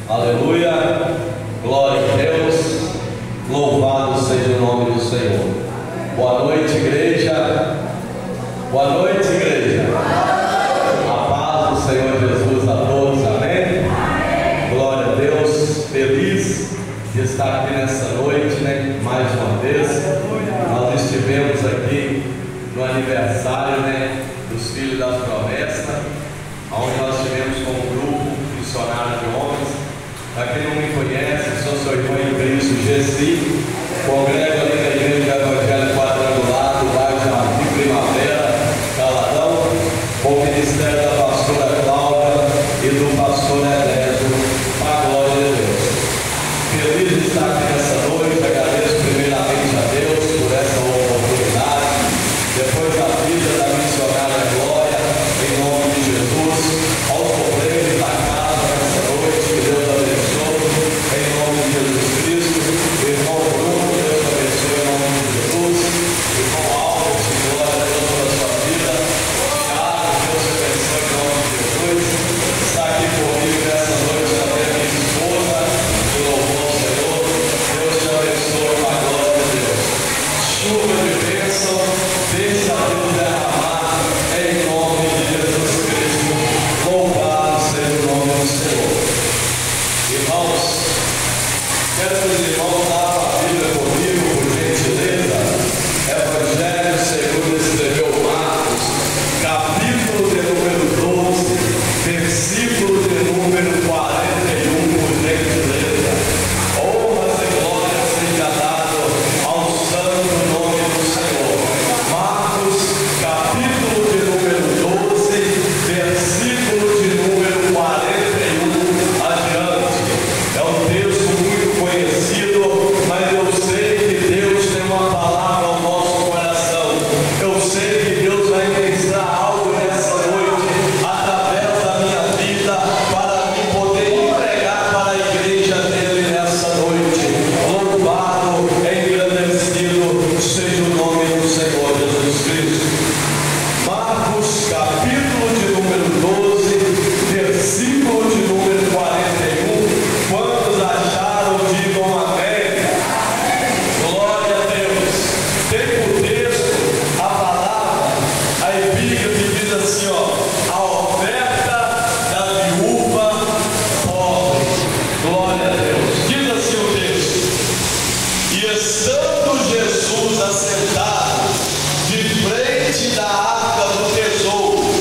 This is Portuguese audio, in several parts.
Aleluia, glória a Deus, louvado seja o nome do Senhor. Boa noite, igreja. Boa noite, igreja. A paz do Senhor Jesus a todos, amém? Glória a Deus, feliz de estar aqui nessa noite, né? Mais uma vez, nós estivemos aqui no aniversário, né? Dos Filhos das Promessas, onde nós tivemos como grupo missionário de homens. Para quem não me conhece, sou seu irmão em Cristo, Gessi, congrego ali na Igreja Evangélica Quadrangular, do bairro Jardim Primavera, Caladão, com o ministério da pastora Cláudia e do pastor Edésio, para a glória de Deus. Feliz de estar aqui nessa noite, agradeço primeiramente a Deus por essa oportunidade, depois a vida da missionária Glória, em nome de Jesus, aos obreiros da casa nessa noite, que Deus abençoe, em nome de Jesus Cristo. Irmão Bruno, Deus abençoe em nome de Jesus. Irmão Albert, glória a Deus pela sua vida. Tiago, Deus abençoe em nome de Jesus. Está aqui comigo nessa noite também a minha esposa, que louvou o Senhor. Deus te abençoe com a glória de Deus. Chuva de bênção, deixa Deus derramar em nome de Jesus Cristo. Louvado seja o nome do Senhor. Irmãos, quero que os irmãos abram a Bíblia comigo, por gentileza. Evangelho segundo escreveu Marcos, capítulo de número 12, versículo de número 41, por gentileza. Honras e glória seja dado ao santo nome do Senhor. Marcos, capítulo de número 12, versículo de número 41 adiante. É um texto muito conhecido, mas eu sei que Deus tem uma palavra ao nosso coração. Eu sei que Deus vai ministrar algo nessa noite, através da minha vida, para me poder entregar para a igreja dele nessa noite. Louvado, engrandecido seja o nome do Senhor Jesus Cristo. Marcos, capítulo de número 12, versículo de número 41. Quantos acharam, digam amém. Glória a Deus. Tem o texto, a palavra, a epígrafe que diz assim, ó: a oferta da viúva pobre. Glória a Deus. Diz assim o texto: e estando Jesus assentado de frente da arca do tesouro,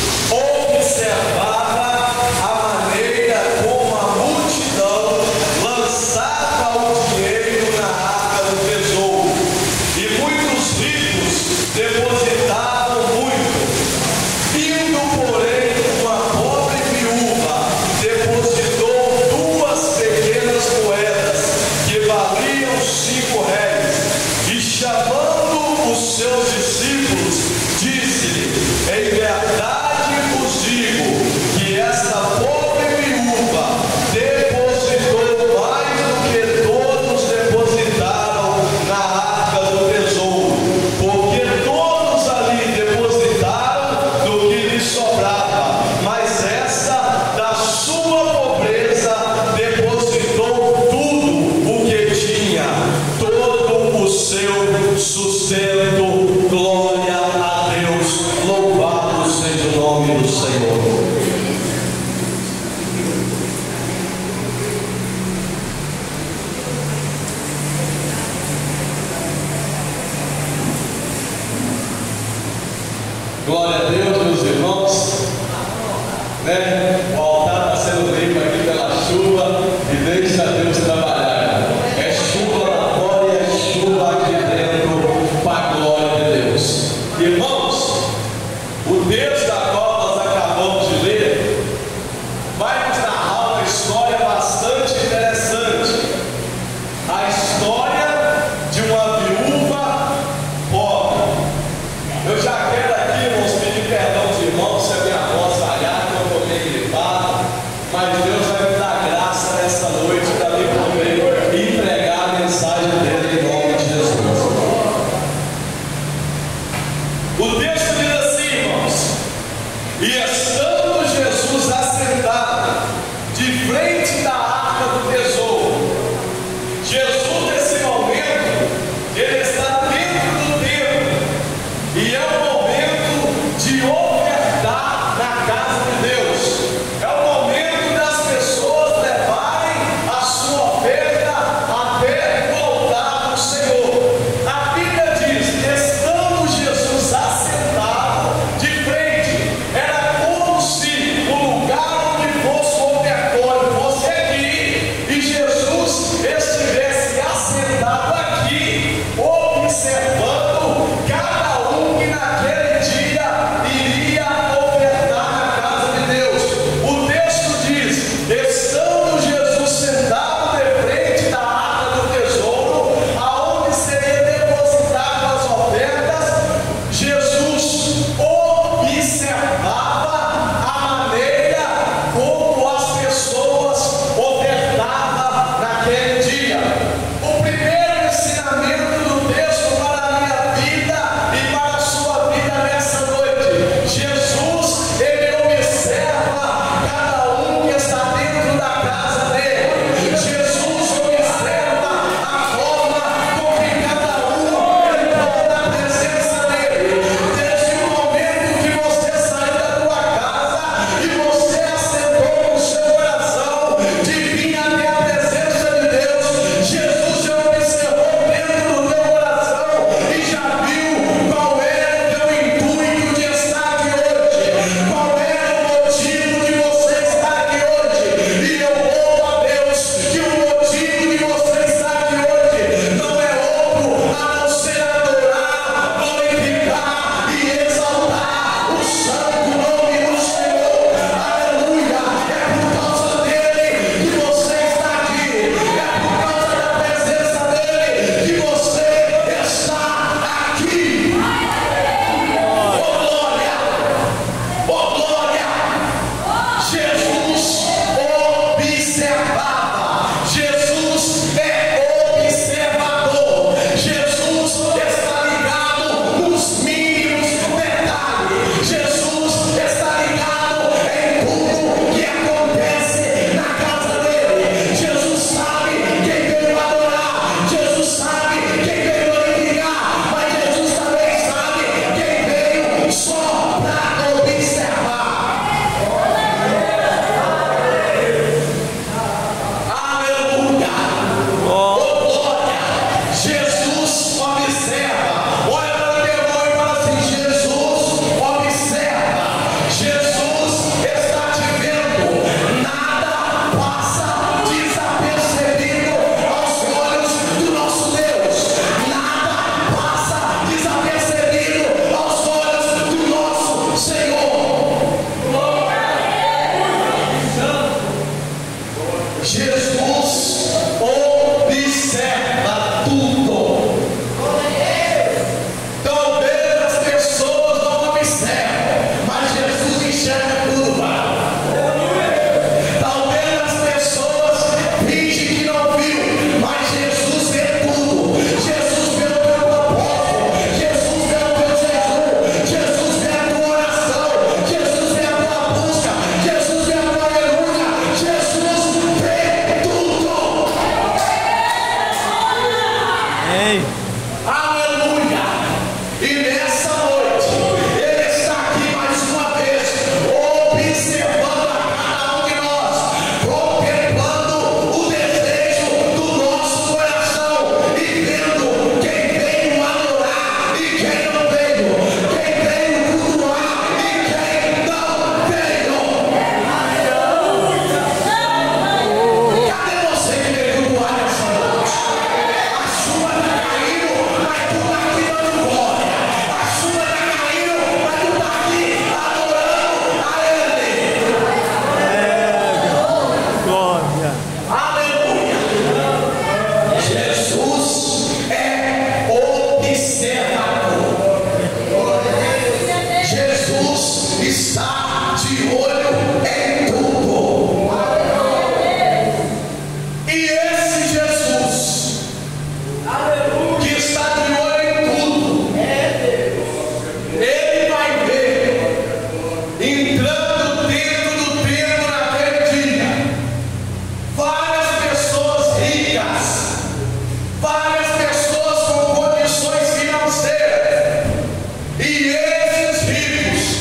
observava a maneira como a multidão lançava o dinheiro na arca do tesouro, e muitos ricos depositavam muito. Indo, porém, uma pobre viúva depositou 2 pequenas moedas que valiam 5 réis, e chamando os seus discípulos, disse-lhe: em verdade vos digo que esta pobre viúva depositou mais do que todos depositaram na arca do tesouro, porque todos ali depositaram do que lhes sobrava, mas essa, da sua pobreza, depositou tudo o que tinha, todo o seu sustento. Glória a Deus, louvado seja o nome do Senhor. Glória a Deus, meus irmãos, né? O altar está sendo limpo aqui pela chuva, e deixa Deus trabalhar. É chuva lá fora e é chuva aqui dentro, para a glória de Deus. Irmãos, o texto da qual nós acabamos de ler vai nos narrar uma história bastante interessante. A história de uma viúva pobre. Eu já quero aqui, irmãos, pedir perdão aos irmãos se a minha voz falhar, que eu estou meio gripado, mas Deus vai me dar graça nessa noite para me poder entregar a mensagem dele em nome de Jesus. O texto diz assim, irmãos: e estando Jesus assentado de frente da arca de ofertar na casa de Deus. É o momento das pessoas levarem a sua oferta até o altar do Senhor. A Bíblia diz: estando Jesus assentado de frente, era como se o lugar onde fosse o ofertório fosse aqui e Jesus estivesse assentado aqui, observando cada um que naquele dia iria ofertar na casa de Deus. O texto diz: estando Jesus sentado de frente da arca do tesouro, aonde seria depositado as ofertas, Jesus observava a maneira como as pessoas ofertavam naquele dia. O primeiro ensinamento do texto para a minha vida e para a sua vida nessa noite: Jesus, ele observa cada um que está dentro da casa dele. Jesus observa a forma com que cada um entrou na presença dele. Desde o momento que você saiu da tua casa e você assentou no seu coração de vir até a presença de Deus, Jesus já observou dentro do teu coração e já viu qual era o teu intuito de estar aqui hoje, qual era o motivo de você estar aqui hoje. E eu louvo a Deus que o motivo de você estar aqui hoje não é outro a não ser adorar, glorificar e exaltar o santo nome do Senhor. Aleluia! É por causa dele que você está aqui, é por causa da presença dele que você está aqui. Oh glória! Oh glória! Jesus observava. Jesus é observador. Jesus está ligado nos mínimos detalhes. Jesus está ligado em tudo que acontece na casa dele. Jesus sabe quem veio adorar. Jesus sabe quem veio glorificar. Mas Jesus também sabe quem veio só para observar. Aleluia! Oh glória! Jesus observa. Olha para o teu irmão e fala assim: Jesus observa. Jesus está te vendo. Nada passa desapercebido aos olhos do nosso Deus. Nada passa desapercebido aos olhos do nosso Senhor. Jesus observa tudo. Talvez as pessoas não observam, mas Jesus enxerga tudo, talvez as pessoas fingem que não viu, mas Jesus vê tudo. Jesus vê o teu propósito, Jesus vê o teu jejum, Jesus vê a tua oração, Jesus vê a tua busca, Jesus vê a tua aleluia. Jesus vê tudo. Aleluia! E nessa noite, Ele está aqui mais uma vez, observando a cada um de nós, contemplando o desejo do nosso coração e vendo quem veio adorar e quem não veio, quem veio cultuar e quem não veio. Cadê você que veio cultuar nessa noite? A chuva está caindo, mas tu está aqui dando glória. A chuva está caindo, mas tu está aqui adorando a Ele. Glória. Aleluia! Jesus é observador. Jesus está de olho em tudo. E esse Jesus que está de olho em tudo, ele vai ver entrando dentro do templo naquele dia várias pessoas ricas, várias pessoas com condições financeiras, e esses ricos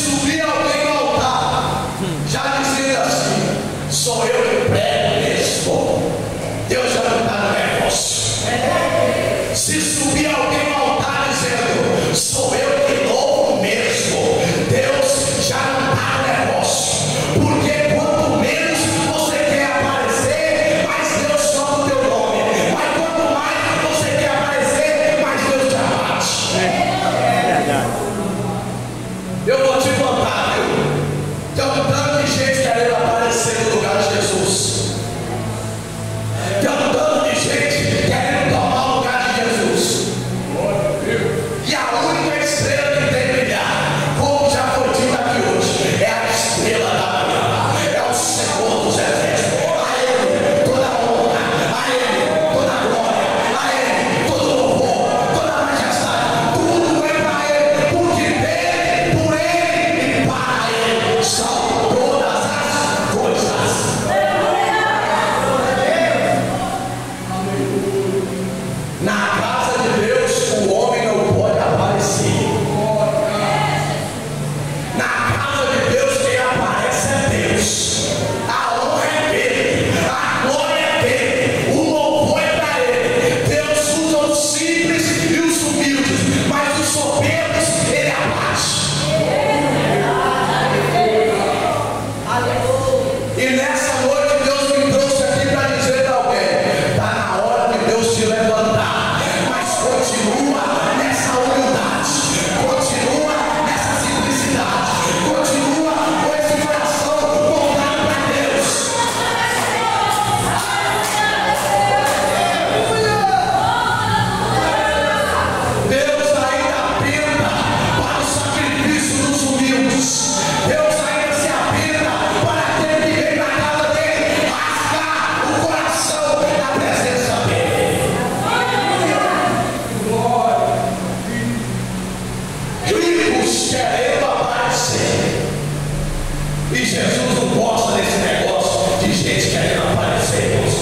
subir alguém no altar, já dizendo assim: sou eu que prego mesmo, Deus já não está no negócio. Se subir alguém no altar dizendo: sou eu que louvo mesmo, Deus já não está no negócio. Porque quanto menos você quer aparecer, mais Deus sobe o teu nome. Mas quanto mais você quer aparecer, mais Deus te abate. Eu vou te contar, viu? Tem um tanto de gente querendo aparecer no lugar de Jesus. Tem um tanto de gente querendo tomar o lugar de Jesus. E a única estrela que tem que brilhar, como já foi dito aqui hoje, é a estrela da manhã, é o Senhor dos Exércitos. A Ele toda a honra, a Ele toda a glória, a Ele todo o louvor, toda a majestade. Tudo é para Ele, porque dele, por Ele e para Ele são todas as coisas. Na casa de Deus, o homem não pode aparecer. Na casa de Deus, quem aparece é Deus. A honra é dele, a glória é dele, o louvor é para ele. Deus usa os simples e os humildes, mas os soberbos ele abate. E nessa noite Deus me trouxe aqui para dizer a alguém: está na hora de Deus te levantar, mas continua nessa humildade, continua nessa simplicidade, continua com esse coração voltado para Deus. Deus ainda apela para o sacrifício dos humildes. Deus ainda se apela para aquele que vem na casa dele rasgar o coração na presença dele. Ricos querendo aparecer. E Jesus não gosta desse negócio de gente querendo aparecer, irmãos.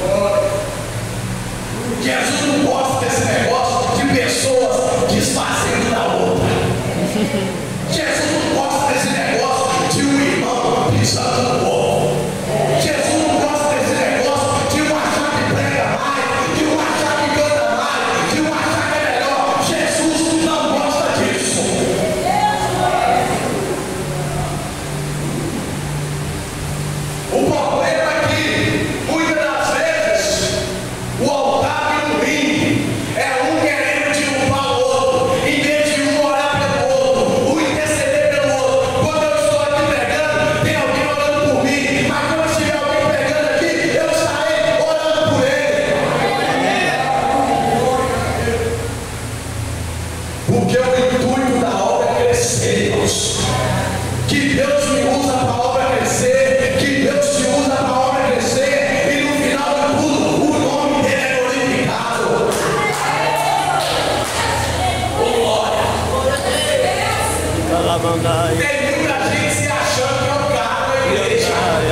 Jesus não gosta desse negócio de pessoas desfazendo da outra. Jesus não gosta desse negócio de um irmão pisando no povo. Jesus não gosta desse negócio de um achar que prega mais, de um achar que canta mais, de um achar que é melhor. Jesus não gosta disso. O problema é que muitas das vezes o altar iluminado é um querendo derrubar o outro, em vez de um orar pelo outro, o interceder pelo outro. Quando eu estou aqui pregando, tem alguém orando por mim, mas quando tiver alguém pregando aqui, eu estarei orando por ele. Porque o intuito da obra é crescer, irmãos. Que Deus me usa para a obra crescer, que Deus te usa para a obra crescer, e no final de tudo, o nome dele é glorificado. Oh, glória. Tem muita gente se achando que é o cara da igreja.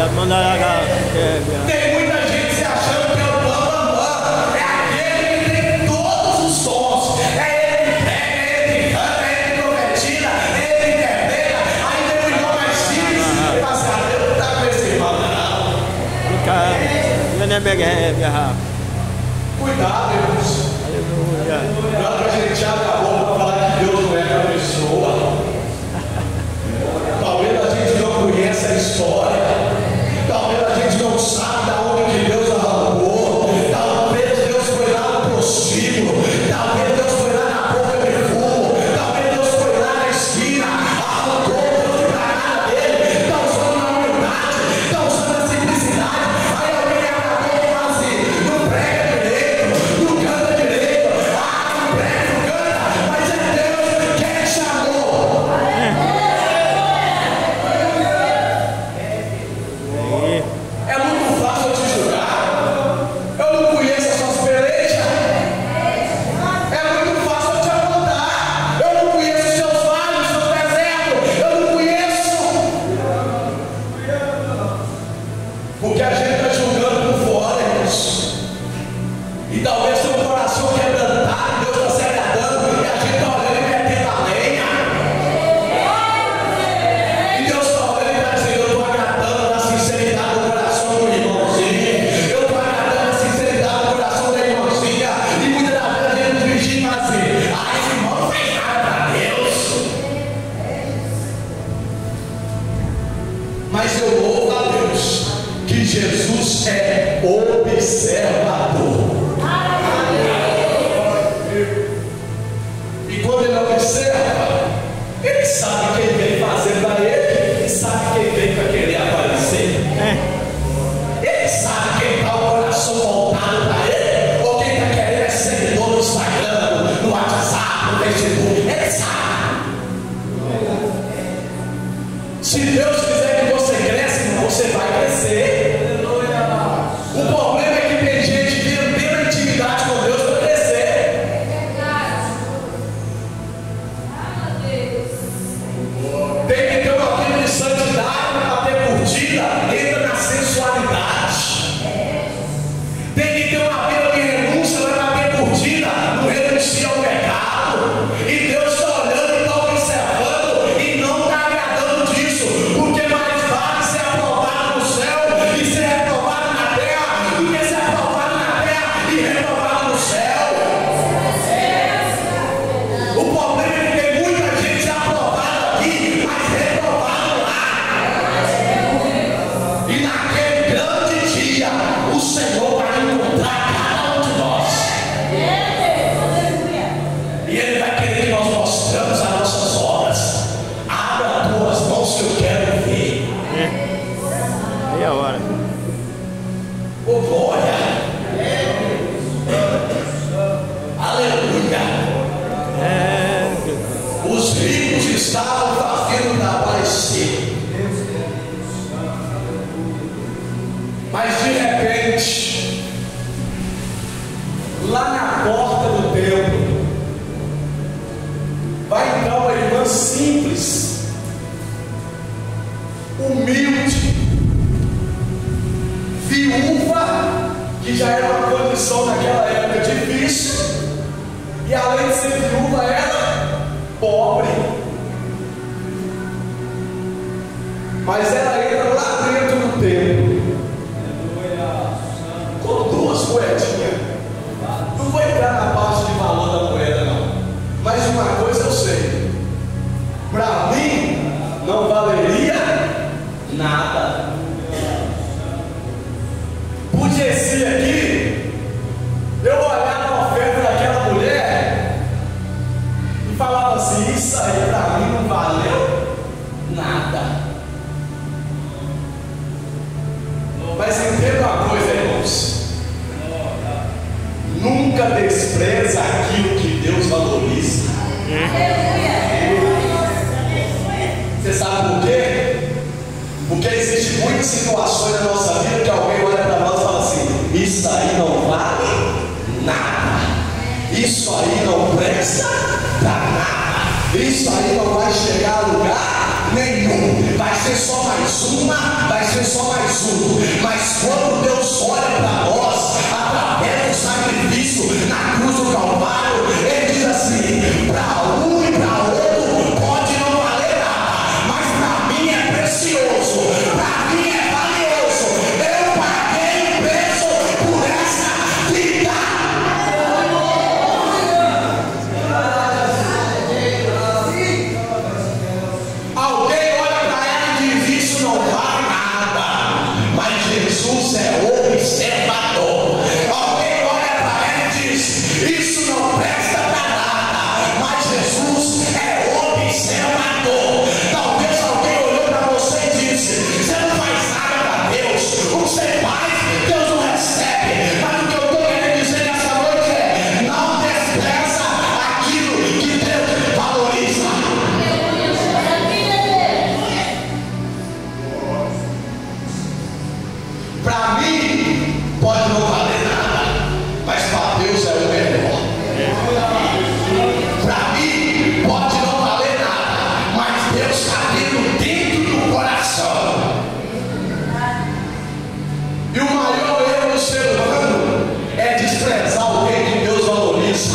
Tem muita gente se achando que é o bambambam. É aquele que tem todos os dons. É ele que prega, é ele que canta, é ele que profetiza, é ele que interpreta. Aí tem um irmão mais simples, ele fala assim: Deus não está com esse irmão, não. Cuidado, irmãos. Na hora que a gente abre a boca para falar que Deus não é aquela pessoa, talvez a gente não conheça a história, talvez a gente não sabe de onde que Deus arrancou, talvez Deus foi lá no prostíbulo, talvez Deus foi lá na boca de fumo, talvez Deus foi lá na esquina, arrancou Deus de pra nada dele, está usando a humildade, está usando a simplicidade. Aí alguém abre a boca e fala assim: não prega direito, não canta Mas eu louvo a Deus que Jesus é observador. E quando ele observa, ele sabe quem vem fazer para ele, e sabe quem vem para querer aparecer. Ele sabe quem está o coração voltado para ele, ou quem está querendo seguidor no Instagram, no WhatsApp, no Facebook. Ele sabe. Se Deus quiser que você cresça, você vai crescer. O problema é que tem gente que não tem uma intimidade com Deus para crescer. Tem que ter uma vida de santidade para ter curtida, entra na sensualidade. Tem que ter uma vida de renúncia para ter curtida, não renuncia ao pecado. E Deus está olhando e está observando e não está agradando disso, porque mais vale ser aprovado no céu e ser reprovado na terra do que ser aprovado na terra e reprovado no céu. O problema é que tem muita gente aprovada aqui, mas reprovada lá. E naquele grande dia, o Senhor vai encontrar cada um de nós. E Ele vai querer que nós mostramos as nossas obras. Abra as tuas mãos que eu quero ver. Aí é a hora. Oh, glória! Aleluia! Os ricos estavam fazendo aparecer. Mas de repente, lá na porta do templo, vai entrar uma irmã simples, humilde, viúva, que já era uma condição naquela época difícil, e além de ser viúva, era pobre. Mas ela entra lá dentro do templo com duas moedinhas. Não vou entrar na parte de valor da moeda, não. Mas uma coisa eu sei: para mim não valeria nada. Podia ser aqui eu olhar a oferta daquela mulher e falava assim: isso aí para mim não valeu nada. Mas entenda uma coisa, irmãos: nunca despreza aquilo que Deus valoriza. Você sabe por quê? Porque existem muitas situações na nossa vida que alguém olha para nós e fala assim: isso aí não vale nada, isso aí não presta para nada, isso aí não vai chegar a lugar nenhum, vai ser só mais uma, vai ser só mais um. Mas quando Deus olha para nós, através do sacrifício na cruz do Calvário, Ele diz assim: para um e para outro pode não valer nada, mas para mim é precioso, para mim é valioso. Eu paguei o preço por essa vida. Alguém olha para ela e diz: isso não vale nada, mas Jesus é observador. Alguém olha para ela e diz: isso não presta para nada, mas Jesus é observador. Talvez alguém olhou para você e disse: você não faz nada para Deus, o que você faz, Deus não recebe. Mas o que eu estou querendo dizer nessa noite é: não despreza aquilo que Deus valoriza. Para mim pode não valer nada, mas para Deus é o melhor. Para mim pode não valer nada, mas Deus está vendo dentro do coração. E o maior erro do ser humano é desprezar o bem que Deus valoriza.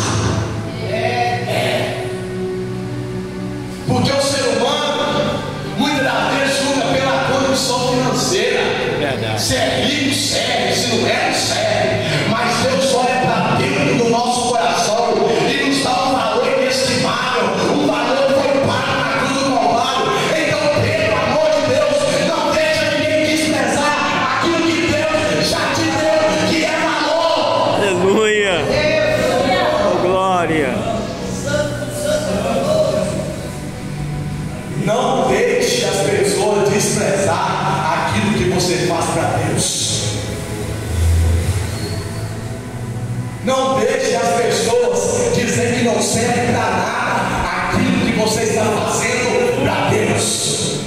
Porque o ser humano muitas das vezes julga pela condição financeira. Verdade. Se é rico, serve; se não é, não serve. Mas Deus olha para dentro do nosso coração e nos dá um valor inestimável. Um valor que foi pago na cruz do Calvário. Então, pelo amor de Deus, não deixe você faz para Deus. Não deixe as pessoas dizer que não serve para nada aquilo que você está fazendo para Deus.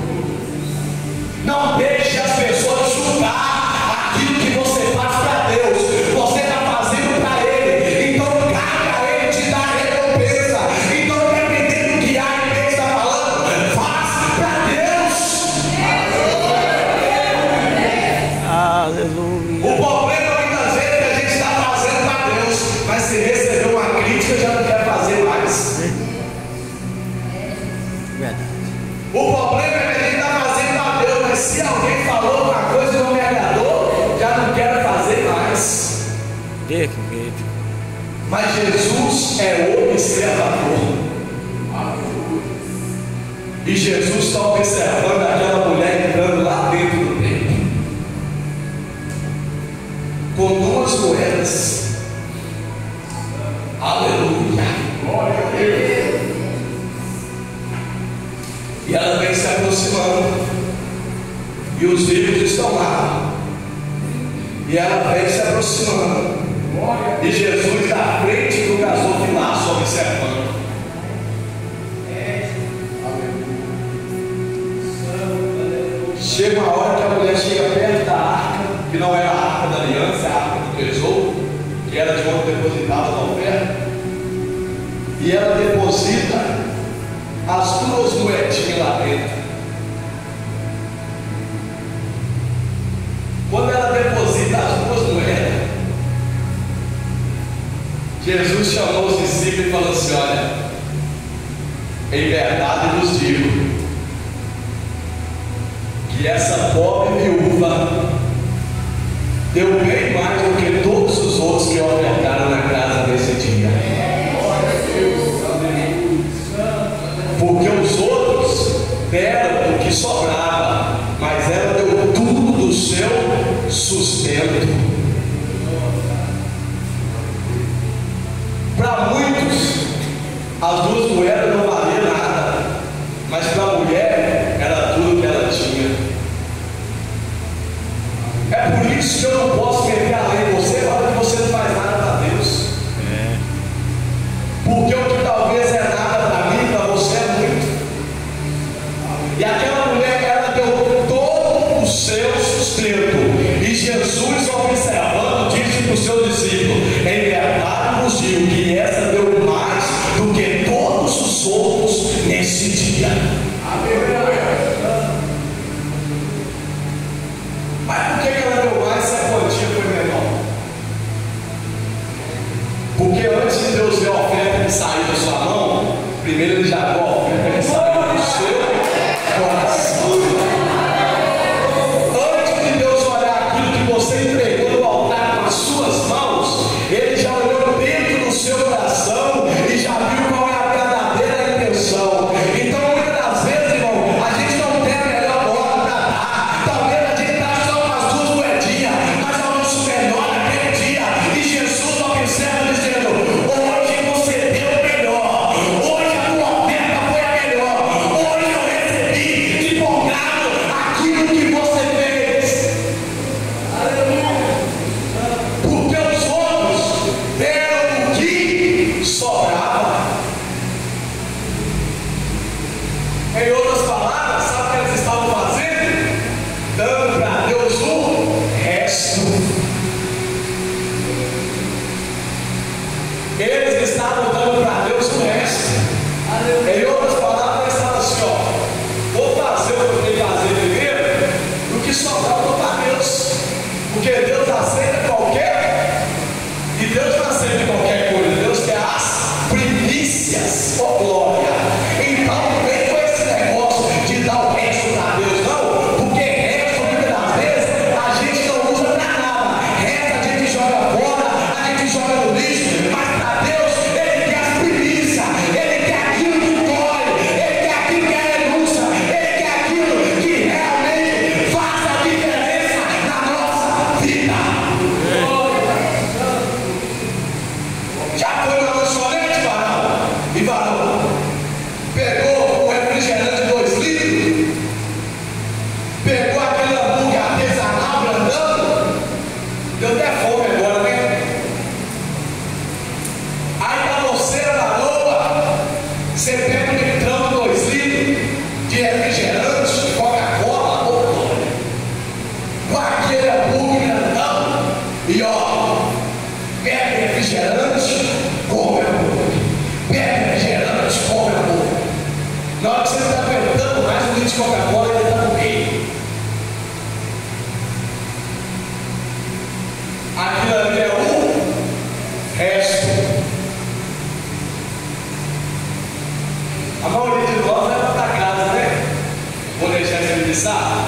Não deixe as pessoas julgar aquilo que você faz para Deus. Você está fazendo para Ele, então cabe a Ele te dar recompensa. Então, dependendo do que a igreja está falando, faz para Deus. Aleluia. O problema muitas vezes é que a gente está fazendo para Deus, mas se receber uma crítica já não quer fazer mais. Verdade. O problema é que a gente está fazendo para Deus, mas se alguém falou uma coisa e não me agradou, já não quero fazer mais. De que jeito. Mas Jesus é o observador. E Jesus está observando aquela mulher entrando lá dentro do templo com 2 moedas. Aleluia. Glória a Deus. E ela vem se aproximando. E os livros estão lá. E ela vem se aproximando. E Jesus na frente do gasofilaço observando. Chega uma hora que a mulher chega perto da arca, que não era a arca da aliança, é a arca do tesouro, que era de onde depositava a oferta. E ela deposita as 2 moedinhas lá dentro. Quando ela deposita as 2 moedas, Jesus chamou os discípulos e falou assim: olha, em verdade vos digo que essa pobre viúva deu bem mais do que todos os outros que ofertaram na casa nesse dia. Porque os outros deram o que sobrava, mas ela deu tudo do seu sustento. Para muitos, as 2 moedas não valiam nada, mas para a mulher era tudo que ela tinha. É por isso que eu não posso meter a lei em você, olha que você não faz nada para Deus. Porque o que talvez é nada para mim, para você é muito. E aquela mulher, ela deu todo o seu sustento. E Jesus, observando, disse para os seus discípulos: em verdade vos digo que essa deu mais do que todos os outros nesse dia. Mas por que ela deu mais se a quantia foi menor? Porque antes de Deus ver a oferta que saiu da sua mão, primeiro Ele já viu a oferta que saiu do seu coração. Antes de Deus olhar aquilo que você entregou no altar com as suas mãos, Ele já olhou dentro do seu coração. agora ele está no reino. Aquilo ali é o resto. A maioria de nós leva para casa, né? Vou deixar esse militar?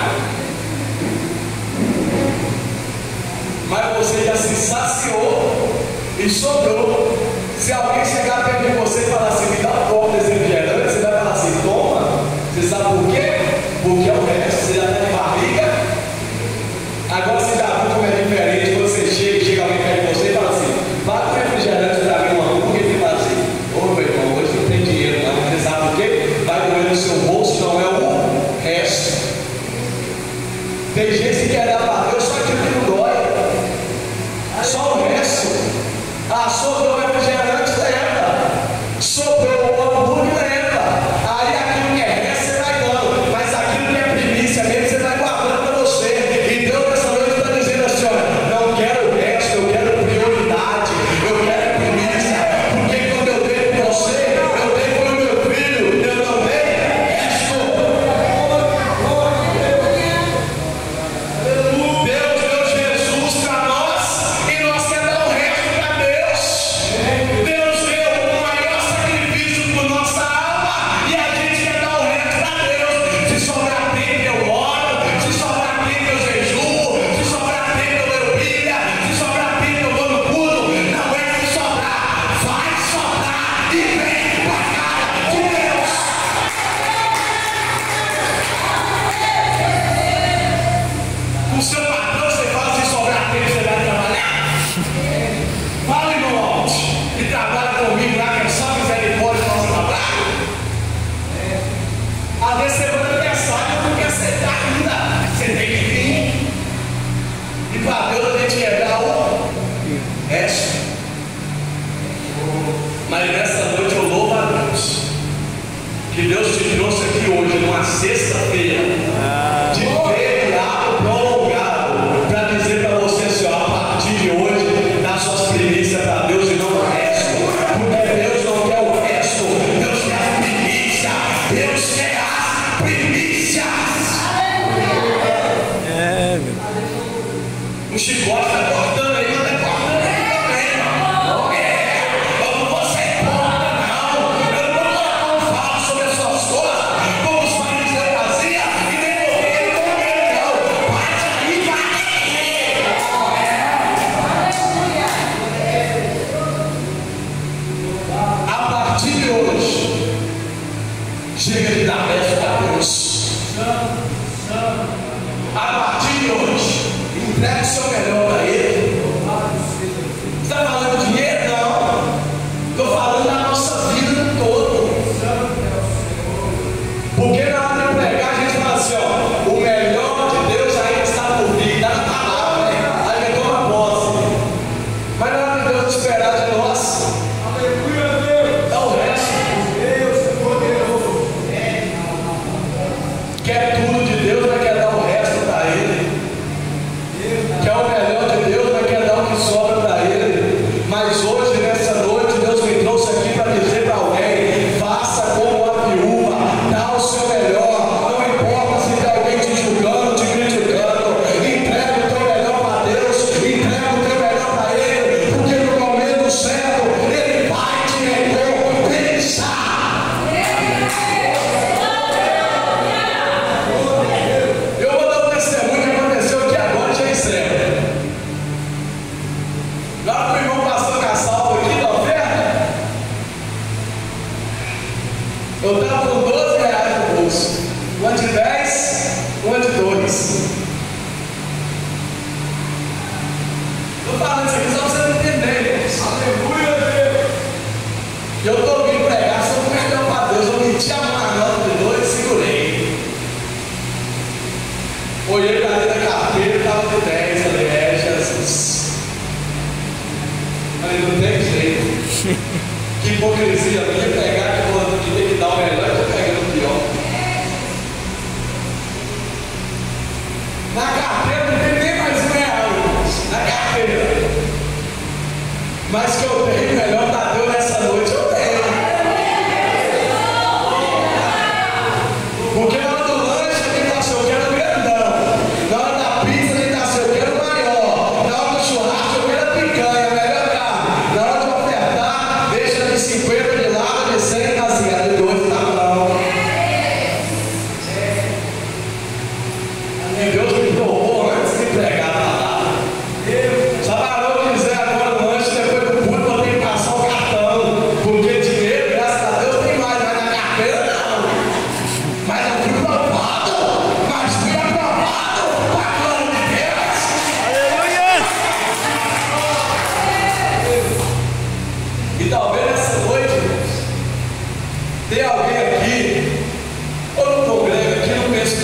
Mas você já se saciou e sobrou. Se alguém chegar perto de você e falar assim, me dá um copo desse refrigerante, você vai falar assim, toma. Você sabe por quê? Porque é o resto, você já está de barriga. Agora você já viu como é diferente quando você chega alguém perto de você e fala assim, vai com refrigerante para mim uma hambúrguer e fala assim, ô meu irmão, hoje não tem dinheiro não. Você sabe por quê? Vai doer no seu bolso, não é o resto. Tem gente que quer dar para Deus, só aquilo que não dói. Só o resto. Ah, sobrou o refrigerante, leva. Sobrou o hambúrguer, leva. Aí aquilo que é resto você vai dando. Mas aquilo que é primícia mesmo você vai guardando para você. E Deus nessa noite está dizendo assim, olha, não quero o resto, eu quero prioridade, eu quero primícia. Porque quando eu dei para você, eu dei para o meu filho, eu não dei resto. Deus deu Jesus para nós e nós queremos dar o resto para Deus. Deus deu o maior sacrifício por nossa alma e a gente quer dar o resto para Deus. Se sobrar tempo eu oro, se sobrar tempo eu jejuo, se sobrar tempo eu leio Bíblia, se sobrar tempo eu vou no culto. Não é se sobrar, vai sobrar e vem para a cara de Deus. Com o seu patrão você fala, se sobrar tempo você vai trabalhar. Fala, irmão Alto, que trabalha comigo lá, que é só misericórdia no nosso trabalho. Às vezes você manda mensagem, não quer aceitar ainda. Você tem que vir. E para Deus a gente quer dar o resto. Mas nessa noite eu louvo a Deus. Que Deus te trouxe aqui hoje, numa sexta-feira, de feriado prolongado, para dizer para você assim, ó, a partir de hoje, dá suas primícias para Deus e não o resto. Porque Deus não quer o resto, Deus quer a primícia, Deus quer as primícias. É, meu. O chicote está cortando aí, mas está cortando aí também, irmão. Como você importa, não. Eu não falo sobre as suas coisas, como os fariseus faziam, e nem morreram com ele, não. Bate aí, vai. A partir de hoje, chega de dar resto para Deus. A partir de hoje, entregue o seu melhor para Ele. Você está falando de dinheiro? Não. Estou falando da nossa vida no todo. Porque na hora de pregar a gente fala assim, ó, o melhor de Deus ainda está por vir. Está na palavra, né? Aí ele toma posse. Mas na hora de Deus esperar de nós, dá o resto. Quer tudo de Deus, mas quer dar o resto para Ele. Quer o melhor de Deus, mas quer dar o que sobra para Ele. Mas hoje, nessa noite, Deus me trouxe aqui para dizer para alguém, faça como a viúva, dá o seu melhor. Não importa se tem alguém te julgando, te criticando, entrega o teu melhor para Deus, entrega o teu melhor para Ele, porque no momento certo Ele vai te recompensar. Eu vou dar um testemunho que aconteceu aqui agora, já encerro. Lá para o irmão pastor Cassalvo aqui da oferta, eu estava com 12 reais no bolso. Uma de 10, uma de 2. Estou falando isso aqui só para você não entender, irmãos. Aleluia! E eu estou vindo pregar, só para perdão para Deus. Eu meti a mão na nota de 2 e segurei. Olhei para dentro da carteira e estava de 10. Falei, Jesus. Falei, não tem jeito. Que hipocrisia minha pegar que eu ter que dar o melhor e estou pegando o pior. Na carteira não tem nem mais R$1, irmãos. Na carteira. Mas que eu tenho melhor para Deus nessa noite, eu tenho. Porque na hora do lanche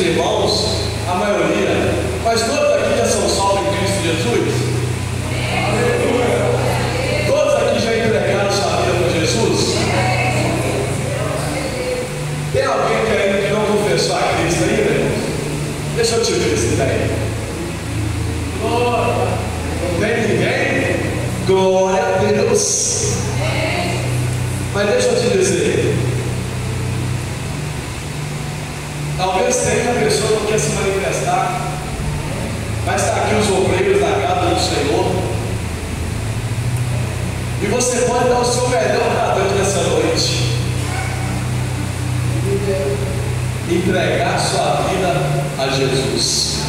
irmãos, a maioria, mas todos aqui já são salvos em Cristo Jesus? Todos aqui já entregaram sua vida para Jesus? Tem alguém que ainda não confessou a Cristo aí, meu irmão? Deixa eu te ver se tem. Não tem ninguém? Glória a Deus. Mas deixa eu te dizer, talvez tenha uma pessoa que não quer se manifestar, mas está aqui os obreiros da casa do Senhor, e você pode dar o seu melhor para Deus nessa noite, entregar sua vida a Jesus.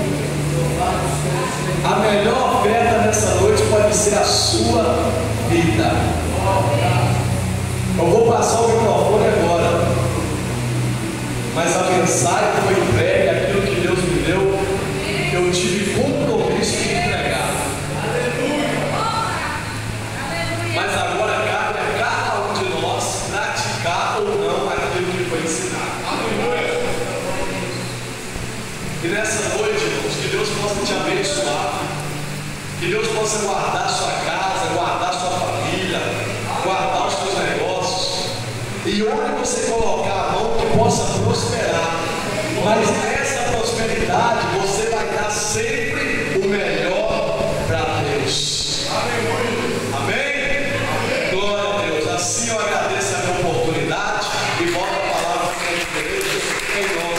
A melhor oferta nessa noite pode ser a sua vida. Eu vou passar o microfone agora, mas a mensagem que foi entregue, aquilo que Deus me deu, eu tive compromisso de entregar. Mas agora cabe a cada um de nós praticar ou não aquilo que foi ensinado. E nessa noite, irmãos, que Deus possa te abençoar, que Deus possa guardar sua casa, guardar sua família, guardar os seus negócios, e onde você colocar a mão que possa prosperar, mas nessa prosperidade você vai dar sempre o melhor para Deus. Amém? Glória a Deus. Assim eu agradeço a minha oportunidade e volto a palavra para a igreja em nome